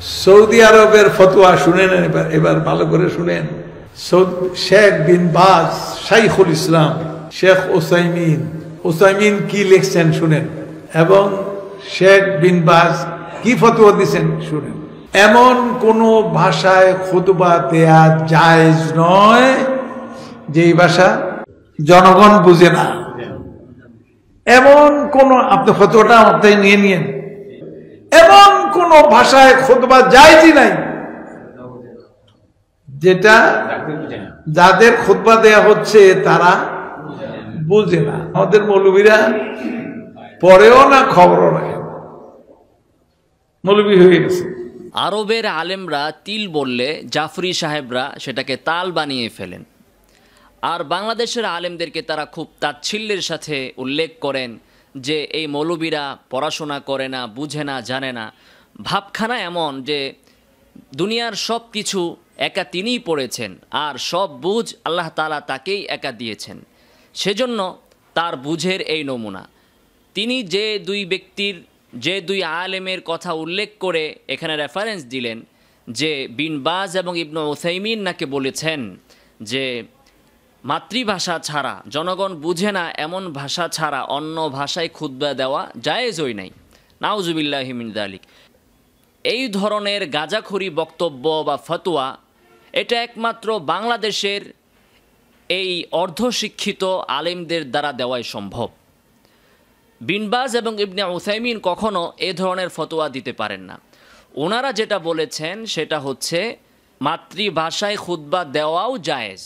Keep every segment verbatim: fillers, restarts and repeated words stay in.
Saudi আরবের ফতোয়া শুনেন, এবার এবার ভালো করে শুনেন। শেখ বিন বাজ, শাইখুল ইসলাম, শেখ ওসাইমিন ওসাইমিন কি লিখছেন শুনেন, এবং শেখ বিন বাজ কি ফতোয়া দিচ্ছেন শুনেন। এমন কোন ভাষায় খুতবা দেয়া জায়েজ নয় যেই ভাষা জনগণ বুঝে না। এমন কোন, আপনি ফতোয়াটা আমার তাই নিয়ে নিয়েন, এমন কোন ভাষায় খুতবা জায়েজই নাই যেটা যাদের খুতবা দেয়া হচ্ছে তারা বুঝে না। আমাদের মৌলবীরা পরেও না, খবরও রাখে, মৌলবী হয়ে গেছে। আরবের আলেমরা তিল বললে জাফরি সাহেবরা সেটাকে তাল বানিয়ে ফেলেন, আর বাংলাদেশের আলেমদেরকে তারা খুব তাচ্ছিল্যের সাথে উল্লেখ করেন যে এই মৌলবীরা পড়াশোনা করে না, বুঝে না, জানে না। ভাবখানা এমন যে দুনিয়ার সব কিছু একা তিনিই পড়েছেন, আর সব বুঝ আল্লাহ তাআলা তাকেই একা দিয়েছেন, সেজন্য তার বুঝের এই নমুনা। তিনি যে দুই ব্যক্তির, যে দুই আলেমের কথা উল্লেখ করে এখানে রেফারেন্স দিলেন, যে বিন বাজ এবং ইবনে উসাইমিন নাকি বলেছেন যে মাতৃভাষা ছাড়া, জনগণ বুঝে না এমন ভাষা ছাড়া অন্য ভাষায় খুতবা দেওয়া জায়েজই নাই। নাউজুবিল্লাহি মিন যালিক। এই ধরনের গাঁজাখুরি বক্তব্য বা ফতোয়া এটা একমাত্র বাংলাদেশের এই অর্ধশিক্ষিত আলেমদের দ্বারা দেওয়াই সম্ভব। বিন বাজ এবং ইবনে উসাইমিন কখনো এ ধরনের ফতোয়া দিতে পারেন না। ওনারা যেটা বলেছেন সেটা হচ্ছে মাতৃভাষায় খুতবা দেওয়াও জায়েজ।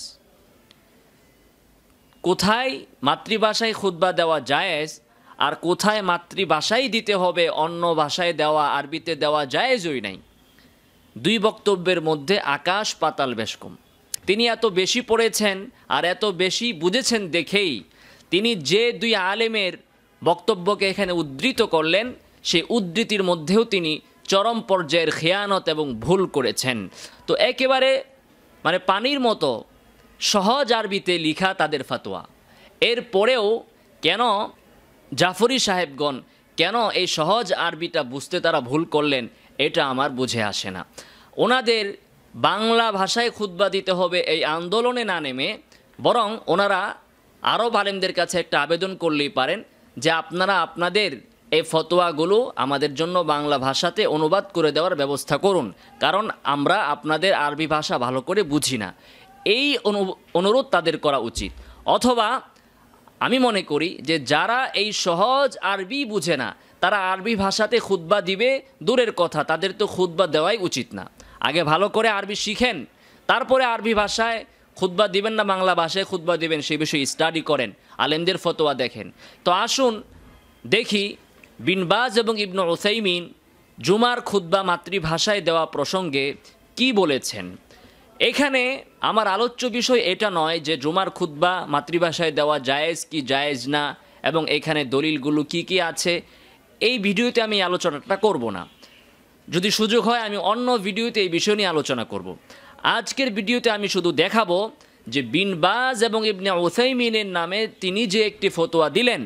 কোথায় মাতৃভাষায় খুতবা দেওয়া জায়েজ আর কোথায় মাতৃভাষাই দিতে হবে, অন্য ভাষায় দেওয়া, আরবিতে দেওয়া জায়েজই নাই। দুই বক্তব্যের মধ্যে আকাশ পাতাল বেশ কম। তিনি এত বেশি পড়েছেন আর এত বেশি বুঝেছেন দেখেই তিনি যে দুই আলেমের বক্তব্যকে এখানে উদ্ধৃত করলেন, সেই উদ্ধৃতির মধ্যেও তিনি চরম পর্যায়ের খেয়ানত এবং ভুল করেছেন। তো একেবারে মানে পানির মতো সহজ আরবিতে লিখা তাদের ফতোয়া। এর পরেও কেন জাফরি সাহেবগণ কেন এই সহজ আরবিটা বুঝতে তারা ভুল করলেন, এটা আমার বুঝে আসে না। ওনাদের বাংলা ভাষায় খুতবা দিতে হবে এই আন্দোলনে না নেমে বরং ওনারা আরব আলেমদের কাছে একটা আবেদন করলেই পারেন যে আপনারা আপনাদের এই ফতোয়াগুলো আমাদের জন্য বাংলা ভাষাতে অনুবাদ করে দেওয়ার ব্যবস্থা করুন, কারণ আমরা আপনাদের আরবি ভাষা ভালো করে বুঝি না। এই অনুরোধ তাদের করা উচিত। অথবা আমি মনে করি যে যারা এই সহজ আরবি বুঝে না তারা আরবি ভাষাতে খুতবা দিবে দূরের কথা, তাদের তো খুতবা দেওয়াই উচিত না। আগে ভালো করে আরবি শিখেন, তারপরে আরবি ভাষায় খুতবা দিবেন না বাংলা ভাষায় খুতবা দিবেন, সেই বিষয়ে স্টাডি করেন, আলেমদের ফতোয়া দেখেন। তো আসুন দেখি বিন বাজ এবং ইবনে উসাইমিন জুমার খুতবা মাতৃভাষায় দেওয়া প্রসঙ্গে কি বলেছেন। এখানে আমার আলোচ্য বিষয় এটা নয় যে জুমার খুতবা মাতৃভাষায় দেওয়া জায়েজ কি জায়েজ না এবং এখানে দলিলগুলো কি কি আছে, এই ভিডিওতে আমি আলোচনাটা করব না। যদি সুযোগ হয় আমি অন্য ভিডিওতে এই বিষয় নিয়ে আলোচনা করব। আজকের ভিডিওতে আমি শুধু দেখাবো যে বিন বাজ এবং ইবনে উসাইমিনের নামে তিনি যে একটি ফতোয়া দিলেন,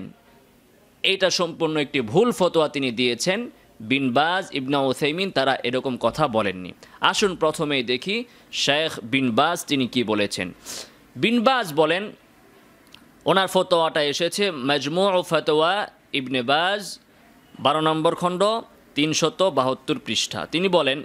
এটা সম্পূর্ণ একটি ভুল ফতোয়া তিনি দিয়েছেন। বিন বাজ ইবনে উসাইমিন তারা এরকম কথা বলেননি। আসুন প্রথমেই দেখি শেখ বিন বাজ তিনি কি বলেছেন। বিন বাজ বলেন, ওনার ফতোয়াটা এসেছে মাজমু ফতোয়া ইবনে বাজ বারো নম্বর খণ্ড তিনশত বাহাত্তর পৃষ্ঠা। তিনি বলেন,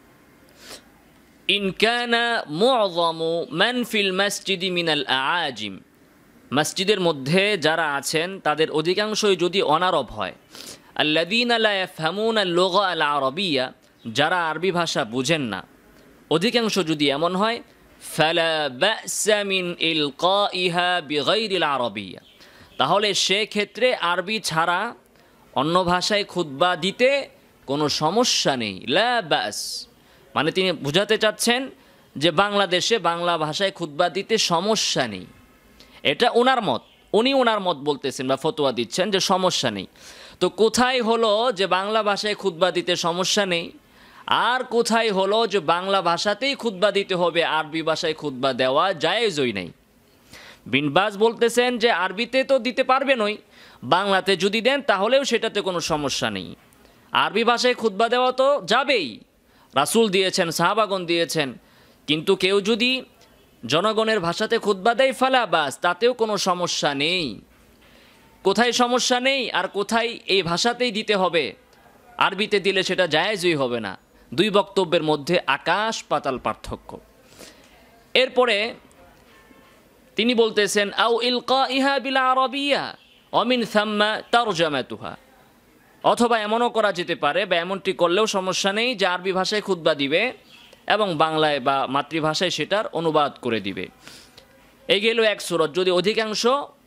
ইনকানা মুআযামু মান ফিল মসজিদি মিনাল আআজিম, মসজিদের মধ্যে যারা আছেন তাদের অধিকাংশই যদি অনারব হয়, আল্লাযীনা লা ইয়াফহামুনা আল-লুগা আল-আরাবিয়্যা, যারা আরবি ভাষা বুঝেন না, অধিকাংশ যদি এমন হয়, ফালা বা'সা মিন ইলকাইহা বিগাইরিল আরাবিয়্যা, তাহলে সে ক্ষেত্রে আরবি ছাড়া অন্য ভাষায় খুতবা দিতে কোনো সমস্যা নেই। লা বা'স মানে তিনি বুঝাতে চাচ্ছেন যে বাংলাদেশে বাংলা ভাষায় খুতবা দিতে সমস্যা নেই। এটা ওনার মত, উনি ওনার মত বলতেছেন বা ফতোয়া দিচ্ছেন যে সমস্যা নেই। তো কোথায় হলো যে বাংলা ভাষায় খুতবা দিতে সমস্যা নেই, আর কোথায় হলো যে বাংলা ভাষাতেই খুতবা দিতে হবে, আরবি ভাষায় খুতবা দেওয়া জায়েজই নেই। বিন বাজ বলতেছেন যে আরবিতে তো দিতে পারবেনই, বাংলাতে যদি দেন তাহলেও সেটাতে কোনো সমস্যা নেই। আরবি ভাষায় খুতবা দেওয়া তো যাবেই, রাসূল দিয়েছেন, সাহাবাগণ দিয়েছেন। কিন্তু কেউ যদি জনগণের ভাষাতে খুতবা দেয় ফালা বাস, তাতেও কোনো সমস্যা নেই। কোথায় সমস্যা নেই আর কোথায় এই ভাষাতেই দিতে হবে, আরবিতে দিলে সেটা জায়েজই হবে না। দুই বক্তব্যের মধ্যে আকাশ পাতাল পার্থক্য। এরপরে তিনি বলতেছেন আও ইলকাইহা বিল আরাবিয়া ওয়া মিন থাম্মা তারজামাতুহা, অথবা এমনও করা যেতে পারে বা এমনটি করলেও সমস্যা নেই যে আরবি ভাষায় খুতবা দিবে এবং বাংলায় বা মাতৃভাষায় সেটার অনুবাদ করে দিবে। এই গেল এক সূরত, যদি অধিকাংশ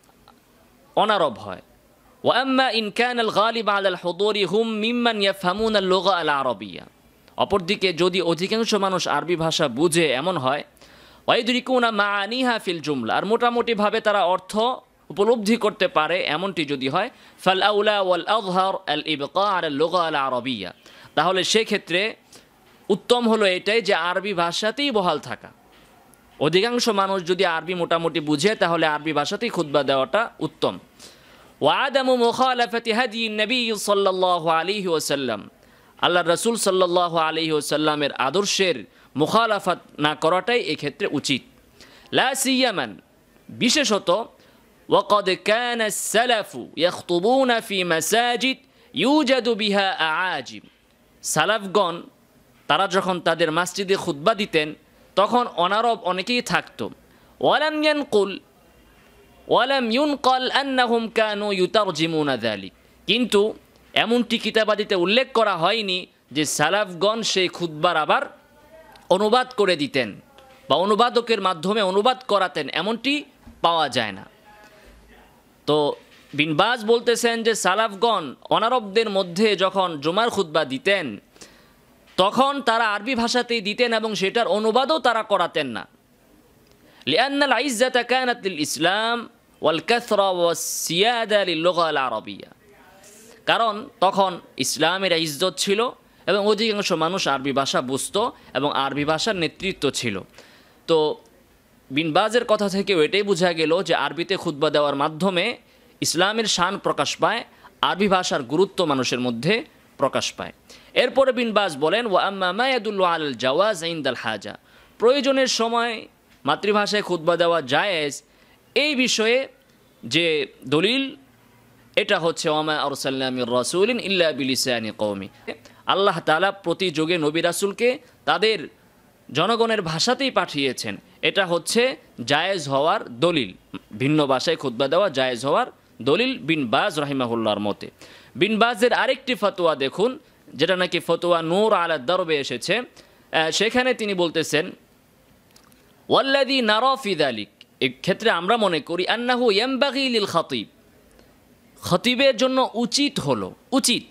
অনারব হয়। ওয়া আম্মা ইন কানা আল গালিব আলা আল হুদুরি হুম মিম্মান ইয়াফহামুনা আল লুগা আল আরাবিয়া, অপরদিকে যদি অধিকাংশ মানুষ আরবি ভাষা বুঝে এমন হয়, ওয়াইদরিকুনা মাআনিহা ফিল জুমলা, আর মোটামুটিভাবে তারা অর্থ উপলব্ধি করতে পারে এমনটি যদি হয়, ফাল আউলা ওয়াল আযহার আল ইবকা আলা লুগা আল আরাবিয়া, তাহলে সেক্ষেত্রে উত্তম হলো এটাই যে আরবি ভাষাতেই বহাল থাকা। অধিকাংশ মানুষ যদি আরবি মোটামুটি বুঝে তাহলে আরবি ভাষাতেই খুতবা দেওয়াটা উত্তম। ওয়াদামু মুখালাফাতি হাদি নবী সাল্লাল্লাহু আলাইহি ওয়াসাল্লাম, আল্লাহ রাসূল সাল্লাল্লাহু আলাইহি ওয়াসাল্লামের আদর্শের মুখালাফাত না করাটাই এক্ষেত্রে উচিত। লা সিয়ামান, বিশেষত ওয়াকাদ কানা সালাফু ইয়াখতুবুনা ফি মাসাজিদ ইউজাদু বিহা আআজিম, সালাফগণ তারা যখন তাদের মসজিদে খুতবা দিতেন তখন অনারব অনেকেই থাকতো। ওয়ালাম ইয়ানকুল ওয়ালাম ইউনকাল আন্নাহুম কানু ইউতারজিমুনা যালিক, কিন্তু এমনটি কিতাবাদিতে উল্লেখ করা হয়নি যে সালাফগণ সেই খুতবার আবার অনুবাদ করে দিতেন বা অনুবাদকের মাধ্যমে অনুবাদ করাতেন, এমনটি পাওয়া যায় না। তো বিন বাজ বলতেছেন যে সালাফগণ অনারবদের মধ্যে যখন জুমার খুতবা দিতেন তখন তারা আরবি ভাষাতেই দিতেন এবং সেটার অনুবাদও তারা করাতেন না। লিআন্নাল ইজ্জাতা কানাত লিল ইসলাম ওয়াল কাসরা ওয়াস সিয়াদা লিল লুগা আল আরাবিয়া, কারণ তখন ইসলামের ইজ্জত ছিল এবং অধিকাংশ মানুষ আরবি ভাষা বুঝত এবং আরবি ভাষার নেতৃত্ব ছিল। তো বিন বাজের কথা থেকে এটাই বোঝা গেল যে আরবিতে খুতবা দেওয়ার মাধ্যমে ইসলামের শান প্রকাশ পায়, আরবি ভাষার গুরুত্ব মানুষের মধ্যে প্রকাশ পায়। এরপরে বিন বাজ বলেন ওয়া আম্মা মা ইয়াদুল্লু আলাল জাওয়াজ ইনদাল হাজা, প্রয়োজনের সময় মাতৃভাষায় খুতবা দেওয়া জায়েজ, এই বিষয়ে যে দলিল এটা হচ্ছে ওয়ামা আরসালনা মির রাসূলিন ইল্লা বিলিসানি কওমি, আল্লাহ তাআলা প্রতি যুগে নবী রাসূলকে তাদের জনগণের ভাষাতেই পাঠিয়েছেন, এটা হচ্ছে জায়েজ হওয়ার দলিল, ভিন্ন ভাষায় খুতবা দেওয়া জায়েজ হওয়ার দলিল বিন বাজ রাহিমাহুল্লাহর মতে। বিন বাজের আরেকটি ফতোয়া দেখুন, যেটা নাকি ফতোয়া নূর আলা দরবে এসেছে, সেখানে তিনি বলতেছেন ওয়াল্লাযী নারা ফি যালিক, এই ক্ষেত্রে আমরা মনে করি আন্নাহু ইয়ানবাগী লিল খাতিব, খতিবের জন্য উচিত হলো উচিত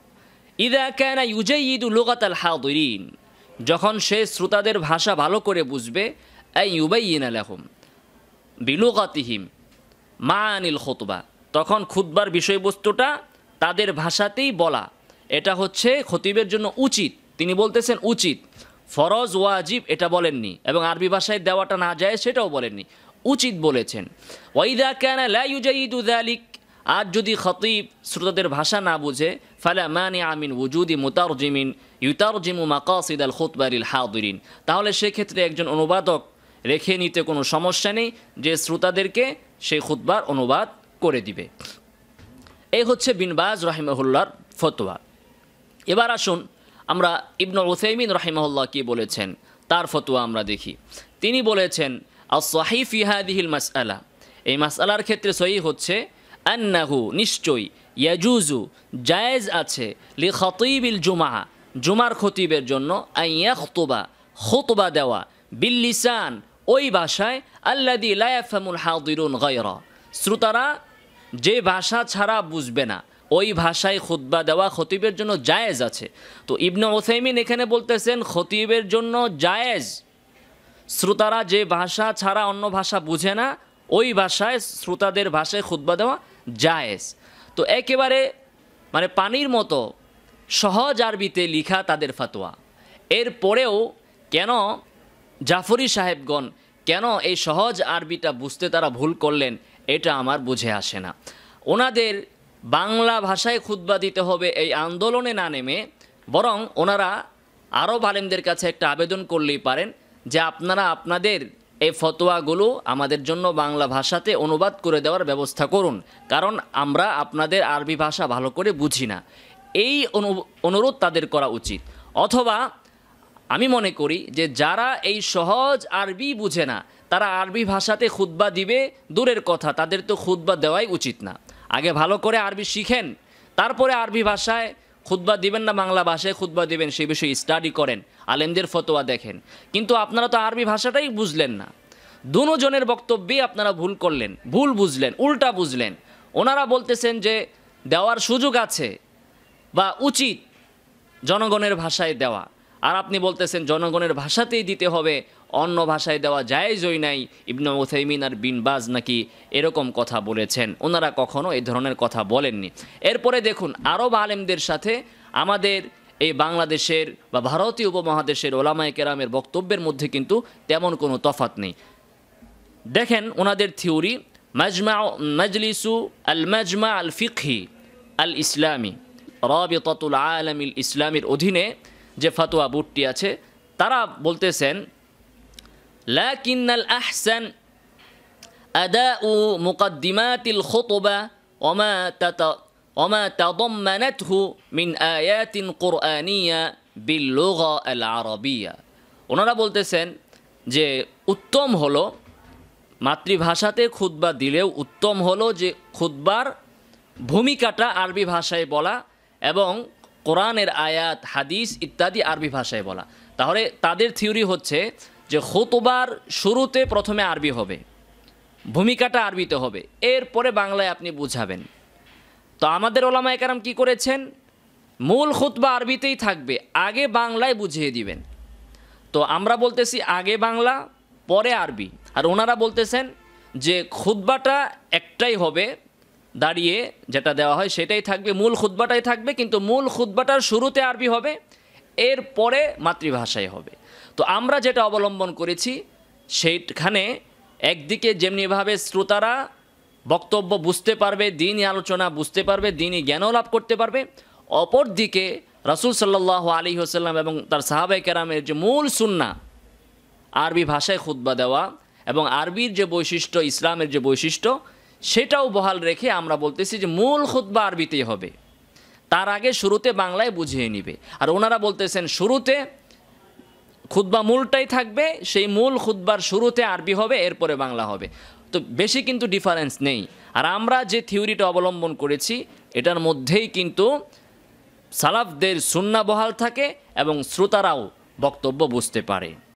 ইযা কানা ইউজাইয়িদু লুগাতাল হাদিরিন, যখন সে শ্রোতাদের ভাষা ভালো করে বুঝবে, আই ইউবাইয়িনা লাহুম বিলুগাতিহিম মাআনিল খুতবা, তখন খুতবার বিষয়বস্তুটা তাদের ভাষাতেই বলা, এটা হচ্ছে খতিবের জন্য উচিত। তিনি বলতেছেন উচিত, ফরজ ওয়াজিব এটা বলেননি এবং আরবি ভাষায় দেওয়াটা না যায় সেটাও বলেননি, উচিত বলেছেন। ওয়াইদা কানা লা ইউজাইয়িদু যালিক, আর যদি খতিব শ্রোতাদের ভাষা না বুঝে, ফালা মানিআ মিন ওয়ুজুদি মুতারজিমিন ইউতারজিমু মাকাসিদ আল খুতবা লিল হাদিরিন, তাহলে সেক্ষেত্রে একজন অনুবাদক রেখে নিতে কোনো সমস্যা নেই যে শ্রোতাদেরকে সেই খুতবার অনুবাদ করে দিবে। এই হচ্ছে বিন বাজ রাহিমাহুল্লাহর ফতোয়া। এবার আসুন আমরা ইবনে উসাইমিন রাহিমাহুল্লাহ কি বলেছেন তার ফতোয়া আমরা দেখি। তিনি বলেছেন আস-সহিহ ফি হাযিহিল মাসআলা, এই মাসআলার ক্ষেত্রে সহিহ হচ্ছে আন্নাহু, নিশ্চয়ই, ইয়াজুজু, জায়েজ আছে, লি খতিবিল জুমআ, জুমার খতিবের জন্য, আন ইয়াখতুবা, খুতবা দেওয়া, বিল লিসান, ওই ভাষায়, আল্লাযী লা ইয়াফহামুল হাদিরুন গায়রা, শ্রোতারা যে ভাষা ছাড়া বুঝবে না, ওই ভাষায় খুতবা দেওয়া খতিবের জন্য জায়েজ আছে। তো ইবনে উসাইমিন এখানে বলতেছেন খতিবের জন্য জায়েজ, শ্রোতারা যে ভাষা ছাড়া অন্য ভাষা বুঝে না ওই ভাষায় শ্রোতাদের ভাষায় খুতবা দেওয়া জায়েজ। তো একেবারে মানে পানির মতো সহজ আরবিতে লিখা তাদের ফতোয়া। এরপরেও কেন জাফরি সাহেবগণ কেন এই সহজ আরবিটা বুঝতে তারা ভুল করলেন এটা আমার বুঝে আসে না। ওনাদের বাংলা ভাষায় খুতবা দিতে হবে এই আন্দোলনে না নেমে বরং ওনারা আরব আলেমদের কাছে একটা আবেদন করলেই পারেন যে আপনারা আপনাদের এই ফতোয়াগুলো আমাদের জন্য বাংলা ভাষাতে অনুবাদ করে দেওয়ার ব্যবস্থা করুন, কারণ আমরা আপনাদের আরবি ভাষা ভালো করে বুঝি না। এই অনুরোধ তাদের করা উচিত। অথবা আমি মনে করি যে যারা এই সহজ আরবি বুঝে না তারা আরবি ভাষাতে খুতবা দিবে দূরের কথা, তাদের তো খুতবা দেওয়াই উচিত না। আগে ভালো করে আরবি শিখেন, তারপরে আরবি ভাষায় খুতবা দিবেন না বাংলা ভাষায় খুতবা দিবেন সেই বিষয়ে স্টাডি করেন, আলেমদের ফতোয়া দেখেন। কিন্তু আপনারা তো আরবি ভাষাটাই বুঝলেন না, দুজনের বক্তব্যেই আপনারা ভুল করলেন, ভুল বুঝলেন, উল্টা বুঝলেন। ওনারা বলতেছেন যে দেওয়ার সুযোগ আছে বা উচিত জনগণের ভাষায় দেওয়া, আর আপনি বলতেছেন জনগণের ভাষাতেই দিতে হবে, অন্য ভাষায় দেওয়া জায়েজই নাই। ইবনে উসাইমিন আর বিন বাজ নাকি এরকম কথা বলেছেন, ওনারা কখনো এই ধরনের কথা বলেননি। এরপরে দেখুন আরব আলেমদের সাথে আমাদের এই বাংলাদেশের বা ভারতীয় উপমহাদেশের ওলামায়ে কেরামের বক্তব্যের মধ্যে কিন্তু তেমন কোনো তফাৎ নেই। দেখেন ওনাদের থিওরি মাজমা মাজলিসু আল মাজমা আল ফিকহি আল ইসলামী রাবিতাতুল আলামিল ইসলামের অধীনে যে ফতোয়া বোর্ডটি আছে তারা বলতেছেন লাকিন্নাল আহসান আদাউ মুকদ্দিমাতিল খুতবা ওমা তাতা ওমা তাদাম্মানাতহু মিন আয়াতিন কুরআনিয়া বিল লুগা আল আরবিয়া। ওনারা বলতেছেন যে উত্তম হলো মাতৃভাষাতে খুতবা দিলেও উত্তম হলো যে খুতবার ভূমিকাটা আরবি ভাষায় বলা এবং কোরআনের আয়াত হাদিস ইত্যাদি আরবি ভাষায় বলা। তাহলে তাদের থিওরি হচ্ছে যে খুতবার শুরুতে প্রথমে আরবি হবে, ভূমিকাটা আরবিতে হবে, এরপরে বাংলায় আপনি বুঝাবেন। তো আমাদের ওলামায়ে কেরাম কি করেছেন, মূল খুতবা আরবিতেই থাকবে, আগে বাংলায় বুঝিয়ে দিবেন। তো আমরা বলতেছি আগে বাংলা পরে আরবি, আর ওনারা বলতেছেন যে খুতবাটা একটাই হবে, দাঁড়িয়ে যেটা দেওয়া হয় সেটাই থাকবে, মূল খুতবাটাই থাকবে, কিন্তু মূল খুতবাটার শুরুতে আরবি হবে, এর পরে মাতৃভাষায় হবে। তো আমরা যেটা অবলম্বন করেছি সেইখানে একদিকে যেমনিভাবে শ্রোতারা বক্তব্য বুঝতে পারবে, দিনই আলোচনা বুঝতে পারবে, দিনই জ্ঞানও লাভ করতে পারবে, অপর দিকে রাসূল সাল্লাল্লাহু আলাইহি ওয়াসাল্লাম এবং তার সাহাবায়ে কেরামের যে মূল সুন্নাহ আরবি ভাষায় খুতবা দেওয়া এবং আরবির যে বৈশিষ্ট্য, ইসলামের যে বৈশিষ্ট্য সেটাও বহাল রেখে আমরা বলতেছি যে মূল খুতবা আরবিতেই হবে, তার আগে শুরুতে বাংলায় বুঝিয়ে নিবে। আর ওনারা বলতেছেন শুরুতে খুতবা মূলটাই থাকবে, সেই মূল খুতবার শুরুতে আরবি হবে, এরপরে বাংলা হবে। তো বেশি কিন্তু ডিফারেন্স নেই। আর আমরা যে থিওরিটা অবলম্বন করেছি এটার মধ্যেই কিন্তু সালাফদের সুন্নাহ বহাল থাকে এবং শ্রোতারাও বক্তব্য বুঝতে পারে।